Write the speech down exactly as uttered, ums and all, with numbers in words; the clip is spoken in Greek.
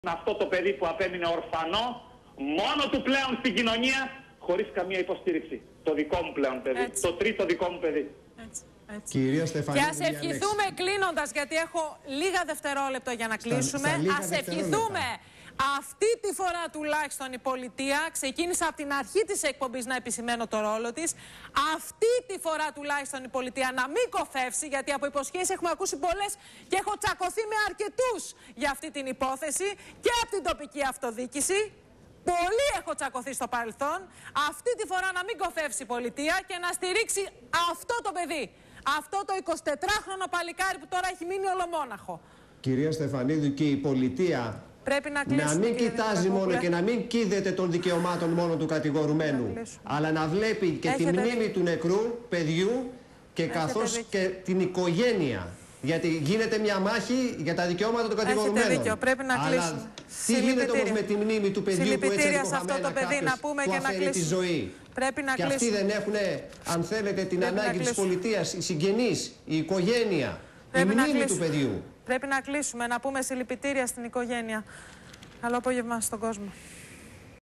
αυτό το παιδί που απέμεινε ορφανό, μόνο του πλέον στην κοινωνία, χωρίς καμία υποστήριξη. Το δικό μου πλέον παιδί. Έτσι. Το τρίτο δικό μου παιδί. Έτσι. Έτσι. Κυρία Στεφανίδου, και ας ευχηθούμε κλείνοντας, γιατί έχω λίγα δευτερόλεπτα για να κλείσουμε. Ας ευχηθούμε αυτή τη φορά τουλάχιστον η πολιτεία, ξεκίνησα από την αρχή της εκπομπής να επισημαίνω το ρόλο της, αυτή τη φορά τουλάχιστον η πολιτεία να μην κοφεύσει, γιατί από υποσχέσεις έχουμε ακούσει πολλές και έχω τσακωθεί με αρκετούς για αυτή την υπόθεση και από την τοπική αυτοδιοίκηση. Πολύ έχω τσακωθεί στο παρελθόν. Αυτή τη φορά να μην κοφεύσει η πολιτεία και να στηρίξει αυτό το παιδί. Αυτό το εικοσιτετράχρονο παλικάρι που τώρα έχει μείνει ολομόναχο. Κυρία Στεφανίδου, και η πολιτεία πρέπει να, κλείσουμε, να μην κοιτάζει μόνο και να μην κίδεται των δικαιωμάτων μόνο του κατηγορουμένου, αλλά να βλέπει και Έχετε τη μνήμη δει. του νεκρού παιδιού και Έχετε καθώς δει. και την οικογένεια. Γιατί γίνεται μια μάχη για τα δικαιώματα των κατηγορουμένων. Έχετε δίκιο, πρέπει να κλείσουμε. Τι γίνεται όμως με τη μνήμη του παιδιού που έτσι αυτό που αφαιρεί τη ζωή. Πρέπει να και κλείσουμε. αυτοί δεν έχουν, αν θέλετε, την πρέπει ανάγκη της πολιτείας, οι συγγενείς, η οικογένεια, πρέπει η μνήμη του παιδιού. Πρέπει να κλείσουμε, να πούμε συλληπιτήρια στην οικογένεια. Καλό απόγευμα στον κόσμο.